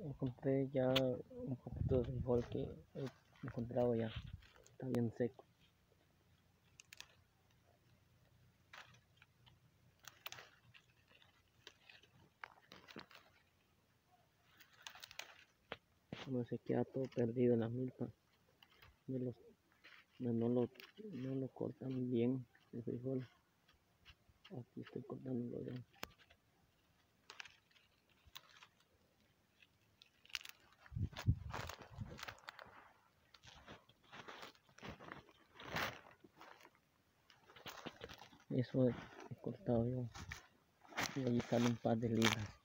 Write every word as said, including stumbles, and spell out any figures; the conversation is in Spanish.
Encontré ya un poquito de frijol que he encontrado ya, está bien seco. No se queda todo perdido en la milpa, de los, no, no lo, no lo cortan bien el frijol. Aquí estoy cortándolo ya. Eso he cortado yo y ahí sale un par de libras.